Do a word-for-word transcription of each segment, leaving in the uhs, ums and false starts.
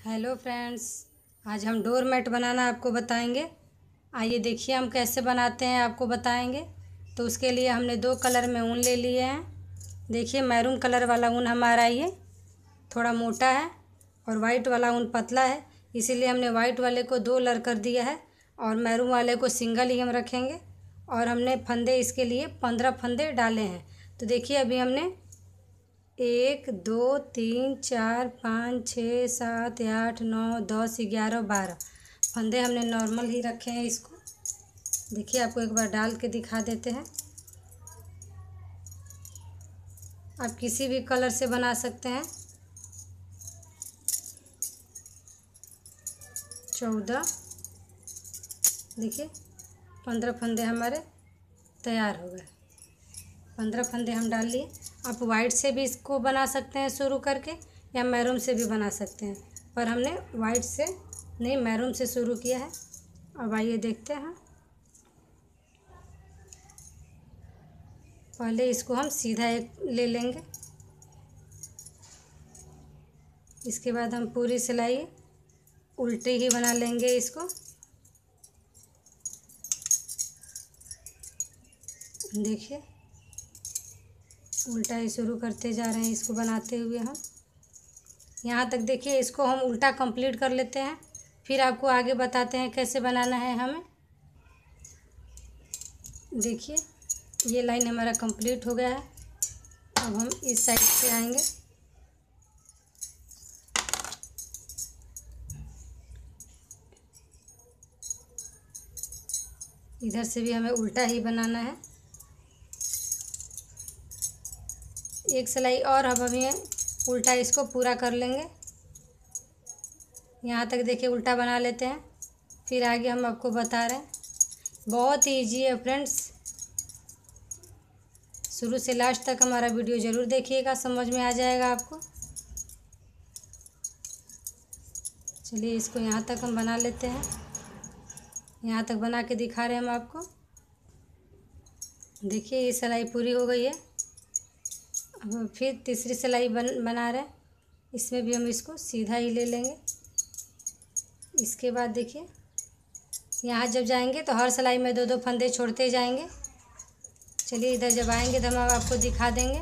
Hello friends, आज हम door mat बनाना आपको बताएंगे। आइए देखिए हम कैसे बनाते हैं, आपको बताएंगे। तो उसके लिए हमने दो कलर में ऊन ले लिए हैं। देखिए मैरून कलर वाला ऊन हमारा ये थोड़ा मोटा है और वाइट वाला ऊन पतला है, इसीलिए हमने वाइट वाले को दो लर कर दिया है और मैरून वाले को सिंगल ही हम रखेंगे। और हमने फंदे इसके लिए पंद्रह फंदे डाले हैं। तो देखिए अभी हमने एक दो तीन चार पाँच छः सात आठ नौ दस ग्यारह बारह फंदे हमने नॉर्मल ही रखे हैं इसको। देखिए आपको एक बार डाल के दिखा देते हैं। आप किसी भी कलर से बना सकते हैं। चौदह, देखिए पंद्रह फंदे हमारे तैयार हो गए। पंद्रह फंदे हम डाल लिए। आप वाइट से भी इसको बना सकते हैं शुरू करके, या मैरून से भी बना सकते हैं, पर हमने वाइट से नहीं मैरून से शुरू किया है। अब आइए देखते हैं। पहले इसको हम सीधा एक ले लेंगे, इसके बाद हम पूरी सिलाई उल्टी ही बना लेंगे इसको। देखिए उल्टा ही शुरू करते जा रहे हैं इसको बनाते हुए हम। यहाँ तक देखिए इसको हम उल्टा कंप्लीट कर लेते हैं, फिर आपको आगे बताते हैं कैसे बनाना है हमें। देखिए ये लाइन हमारा कंप्लीट हो गया है। अब हम इस साइड से आएंगे। इधर से भी हमें उल्टा ही बनाना है। एक सिलाई और अब हमें उल्टा इसको पूरा कर लेंगे। यहाँ तक देखिए उल्टा बना लेते हैं, फिर आगे हम आपको बता रहे हैं। बहुत ही ईजी है फ्रेंड्स, शुरू से लास्ट तक हमारा वीडियो ज़रूर देखिएगा, समझ में आ जाएगा आपको। चलिए इसको यहाँ तक हम बना लेते हैं। यहाँ तक बना के दिखा रहे हैं हम आपको। देखिए ये सिलाई पूरी हो गई है। अब हम फिर तीसरी सिलाई बन बना रहे हैं। इसमें भी हम इसको सीधा ही ले लेंगे। इसके बाद देखिए यहाँ जब जाएंगे तो हर सिलाई में दो दो फंदे छोड़ते जाएंगे। चलिए इधर जब आएंगे तो हम आपको दिखा देंगे।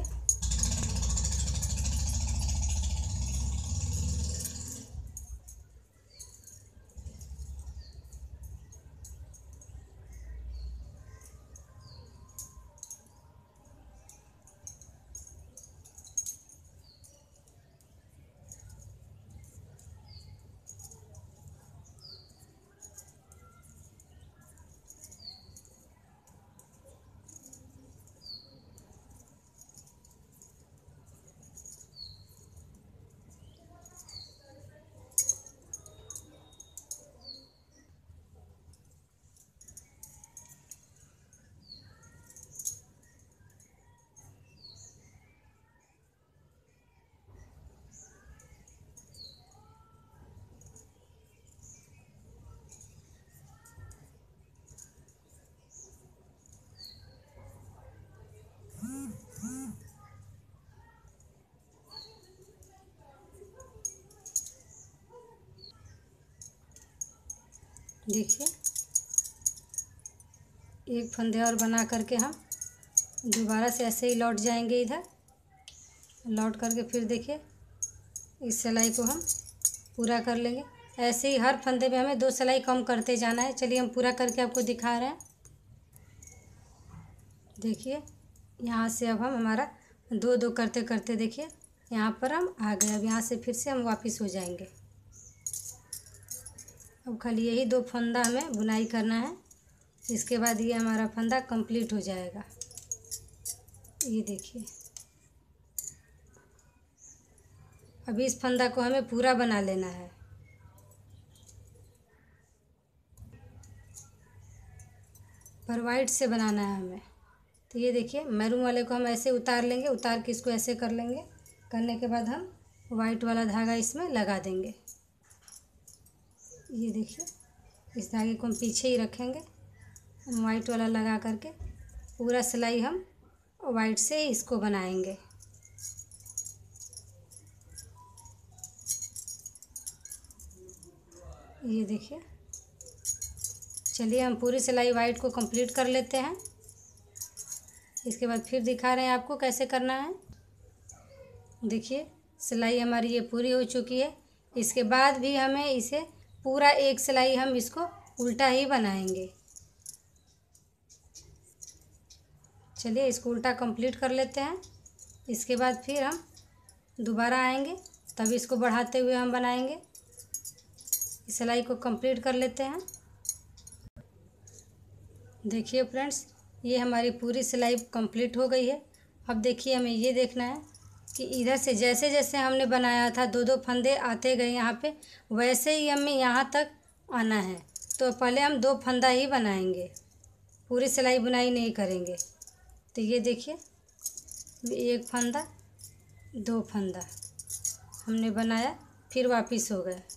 देखिए एक फंदे और बना करके हम दोबारा से ऐसे ही लौट जाएंगे। इधर लौट करके फिर देखिए इस सिलाई को हम पूरा कर लेंगे। ऐसे ही हर फंदे में हमें दो सिलाई कम करते जाना है। चलिए हम पूरा करके आपको दिखा रहे हैं। देखिए यहाँ से अब हम हमारा दो दो करते करते देखिए यहाँ पर हम आ गए। अब यहाँ से फिर से हम वापस हो जाएंगे। अब खाली यही दो फंदा हमें बुनाई करना है, इसके बाद ये हमारा फंदा कंप्लीट हो जाएगा। ये देखिए अभी इस फंदा को हमें पूरा बना लेना है। पर वाइट से बनाना है हमें। तो ये देखिए मैरून वाले को हम ऐसे उतार लेंगे, उतार के इसको ऐसे कर लेंगे। करने के बाद हम वाइट वाला धागा इसमें लगा देंगे। ये देखिए इस धागे को हम पीछे ही रखेंगे। हम वाइट वाला लगा करके पूरा सिलाई हम वाइट से ही इसको बनाएंगे। ये देखिए, चलिए हम पूरी सिलाई वाइट को कंप्लीट कर लेते हैं। इसके बाद फिर दिखा रहे हैं आपको कैसे करना है। देखिए सिलाई हमारी ये पूरी हो चुकी है। इसके बाद भी हमें इसे पूरा एक सिलाई हम इसको उल्टा ही बनाएंगे। चलिए इसको उल्टा कंप्लीट कर लेते हैं। इसके बाद फिर हम दोबारा आएंगे, तब इसको बढ़ाते हुए हम बनाएंगे। इस सिलाई को कंप्लीट कर लेते हैं। देखिए फ्रेंड्स, ये हमारी पूरी सिलाई कंप्लीट हो गई है। अब देखिए हमें ये देखना है कि इधर से जैसे जैसे हमने बनाया था दो दो फंदे आते गए यहाँ पे, वैसे ही हमें यहाँ तक आना है। तो पहले हम दो फंदा ही बनाएंगे, पूरी सिलाई बुनाई नहीं करेंगे। तो ये देखिए, एक फंदा दो फंदा हमने बनाया, फिर वापस हो गए।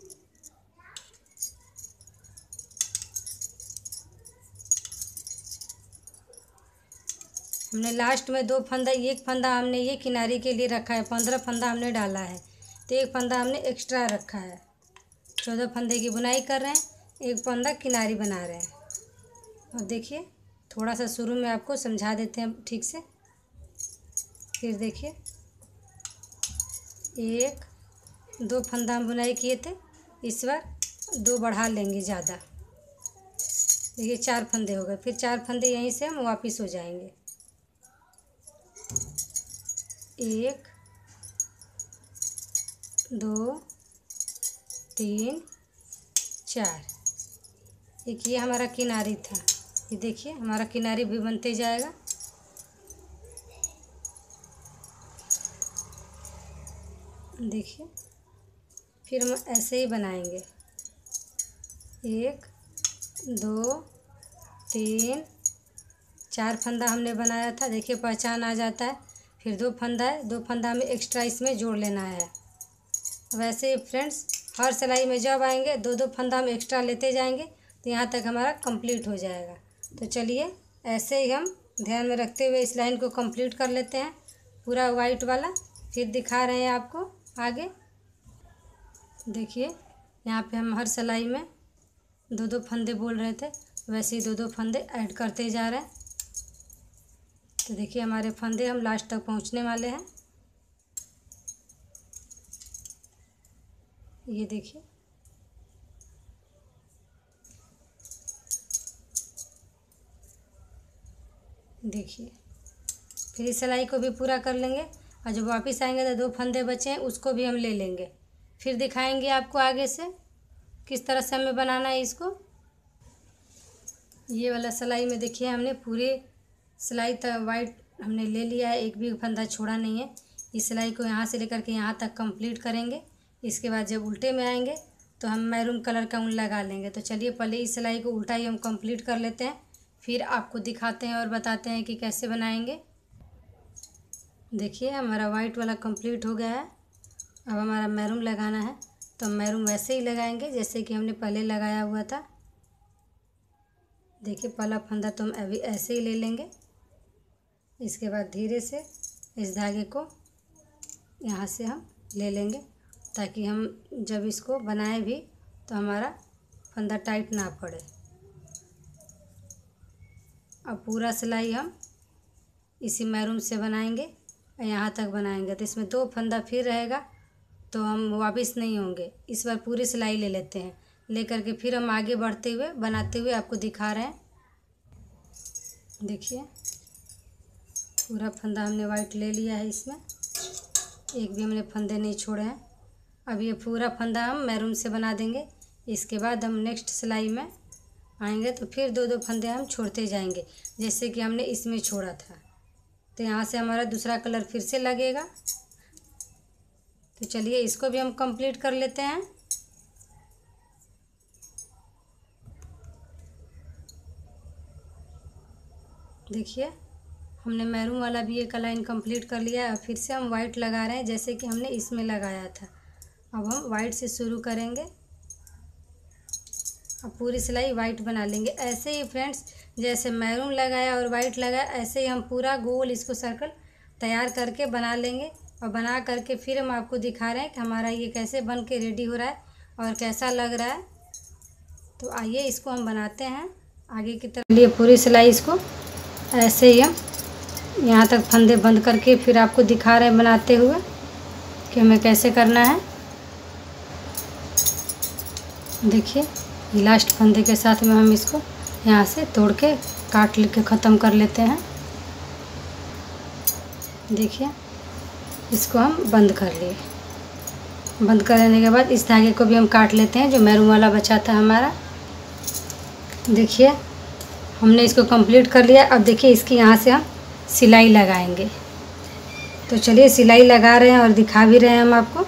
हमने लास्ट में दो फंदा, एक फंदा हमने ये किनारे के लिए रखा है, पंद्रह फंदा हमने डाला है, तो एक फंदा हमने एक्स्ट्रा रखा है। चौदह फंदे की बुनाई कर रहे हैं, एक फंदा किनारी बना रहे हैं। अब देखिए थोड़ा सा शुरू में आपको समझा देते हैं ठीक से। फिर देखिए, एक दो फंदा हम बुनाई किए थे, इस बार दो बढ़ा लेंगे ज़्यादा। देखिए चार फंदे हो गए, फिर चार फंदे यहीं से हम वापस हो जाएंगे। एक दो तीन चार, एक ये हमारा किनारी था। ये देखिए हमारा किनारी भी बनते जाएगा। देखिए फिर हम ऐसे ही बनाएंगे, एक दो तीन चार फंदा हमने बनाया था। देखिए पहचान आ जाता है। फिर दो फंदा है, दो फंदा हमें एक्स्ट्रा इसमें जोड़ लेना है। वैसे ही फ्रेंड्स हर सिलाई में जब आएंगे दो दो फंदा हम एक्स्ट्रा लेते जाएंगे, तो यहाँ तक हमारा कंप्लीट हो जाएगा। तो चलिए ऐसे ही हम ध्यान में रखते हुए इस लाइन को कंप्लीट कर लेते हैं, पूरा वाइट वाला। फिर दिखा रहे हैं आपको आगे। देखिए यहाँ पे हम हर सिलाई में दो दो फंदे बोल रहे थे, वैसे ही दो दो फंदे ऐड करते जा रहे हैं। तो देखिए हमारे फंदे हम लास्ट तक पहुँचने वाले हैं। ये देखिए, देखिए फिर इस सिलाई को भी पूरा कर लेंगे, और जब वापस आएंगे तो दो फंदे बचे हैं उसको भी हम ले लेंगे। फिर दिखाएंगे आपको आगे से किस तरह से हमें बनाना है इसको। ये वाला सिलाई में देखिए हमने पूरे सिलाई तक वाइट हमने ले लिया है, एक भी फंदा छोड़ा नहीं है। इस सिलाई को यहाँ से लेकर के यहाँ तक कंप्लीट करेंगे। इसके बाद जब उल्टे में आएंगे तो हम मैरून कलर का ऊन लगा लेंगे। तो चलिए पहले इस सिलाई को उल्टा ही हम कंप्लीट कर लेते हैं, फिर आपको दिखाते हैं और बताते हैं कि कैसे बनाएंगे। देखिए हमारा वाइट वाला कंप्लीट हो गया है। अब हमारा मैरून लगाना है, तो हम मैरून वैसे ही लगाएंगे जैसे कि हमने पहले लगाया हुआ था। देखिए पहला फंदा तो हम अभी ऐसे ही ले लेंगे। इसके बाद धीरे से इस धागे को यहाँ से हम ले लेंगे, ताकि हम जब इसको बनाएं भी तो हमारा फंदा टाइट ना पड़े। अब पूरा सिलाई हम इसी मैरून से बनाएंगे और यहाँ तक बनाएंगे। तो इसमें दो फंदा फिर रहेगा, तो हम वापस नहीं होंगे। इस बार पूरी सिलाई ले लेते हैं, लेकर के फिर हम आगे बढ़ते हुए बनाते हुए आपको दिखा रहे हैं। देखिए पूरा फंदा हमने वाइट ले लिया है, इसमें एक भी हमने फंदे नहीं छोड़े हैं। अब ये पूरा फंदा हम मैरून से बना देंगे। इसके बाद हम नेक्स्ट सिलाई में आएंगे तो फिर दो दो फंदे हम छोड़ते जाएंगे, जैसे कि हमने इसमें छोड़ा था। तो यहाँ से हमारा दूसरा कलर फिर से लगेगा। तो चलिए इसको भी हम कंप्लीट कर लेते हैं। देखिए हमने मैरून वाला भी एक लाइन कंप्लीट कर लिया है। फिर से हम वाइट लगा रहे हैं जैसे कि हमने इसमें लगाया था। अब हम वाइट से शुरू करेंगे, अब पूरी सिलाई वाइट बना लेंगे। ऐसे ही फ्रेंड्स जैसे मैरून लगाया और वाइट लगाया, ऐसे ही हम पूरा गोल इसको सर्कल तैयार करके बना लेंगे। और बना करके फिर हम आपको दिखा रहे हैं कि हमारा ये कैसे बन के रेडी हो रहा है और कैसा लग रहा है। तो आइए इसको हम बनाते हैं आगे की तरफ। लिए पूरी सिलाई इसको ऐसे ही हम यहाँ तक फंदे बंद करके फिर आपको दिखा रहे हैं बनाते हुए कि हमें कैसे करना है। देखिए ये लास्ट फंदे के साथ में हम इसको यहाँ से तोड़ के काट लेके ख़त्म कर लेते हैं। देखिए इसको हम बंद कर लिए। बंद करने के बाद इस धागे को भी हम काट लेते हैं जो मैरून वाला बचा था हमारा। देखिए हमने इसको कंप्लीट कर लिया। अब देखिए इसकी यहाँ से हम सिलाई लगाएंगे। तो चलिए सिलाई लगा रहे हैं और दिखा भी रहे हैं हम आपको।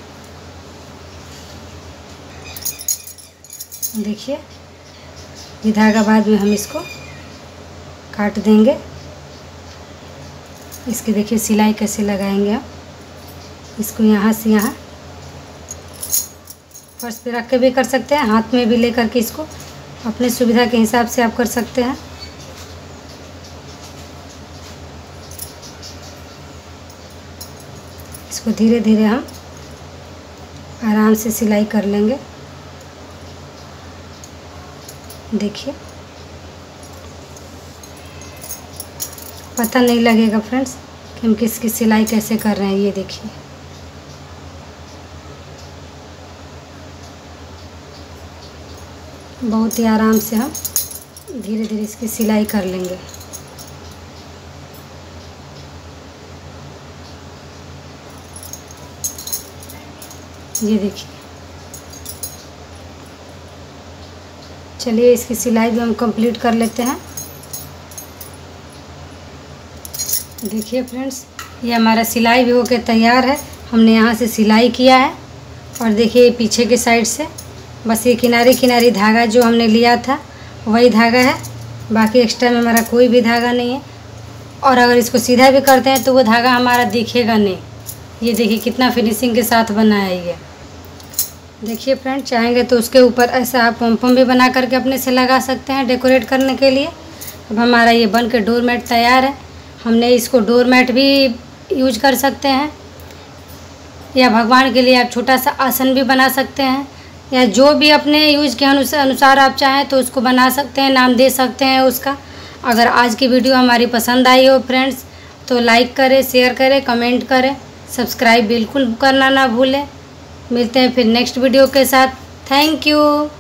देखिए ये धागा बाद में हम इसको काट देंगे। इसकी देखिए सिलाई कैसे लगाएंगे हम। इसको यहाँ से यहाँ फर्श पे रख के भी कर सकते हैं, हाथ में भी ले करके इसको अपने सुविधा के हिसाब से आप कर सकते हैं। इसको धीरे धीरे हम आराम से सिलाई कर लेंगे। देखिए पता नहीं लगेगा फ्रेंड्स कि हम किसकी सिलाई कैसे कर रहे हैं। ये देखिए बहुत ही आराम से हम धीरे धीरे इसकी सिलाई कर लेंगे। ये देखिए चलिए इसकी सिलाई भी हम कंप्लीट कर लेते हैं। देखिए फ्रेंड्स ये हमारा सिलाई भी होके तैयार है। हमने यहाँ से सिलाई किया है और देखिए पीछे के साइड से बस ये किनारे किनारे धागा जो हमने लिया था वही धागा है, बाकी एक्स्ट्रा में हमारा कोई भी धागा नहीं है। और अगर इसको सीधा भी करते हैं तो वो धागा हमारा दिखेगा नहीं। ये देखिए कितना फिनिशिंग के साथ बना है ये। देखिए फ्रेंड चाहेंगे तो उसके ऊपर ऐसा आप पॉम भी बना करके अपने से लगा सकते हैं डेकोरेट करने के लिए। अब हमारा ये बन के डोर मैट तैयार है। हमने इसको डोर मैट भी यूज कर सकते हैं या भगवान के लिए आप छोटा सा आसन भी बना सकते हैं या जो भी अपने यूज के अनुसार आप चाहें तो उसको बना सकते हैं, नाम दे सकते हैं उसका। अगर आज की वीडियो हमारी पसंद आई हो फ्रेंड्स तो लाइक करें, शेयर करें, कमेंट करें, सब्सक्राइब बिल्कुल करना ना भूलें। मिलते हैं फिर नेक्स्ट वीडियो के साथ। Thank you.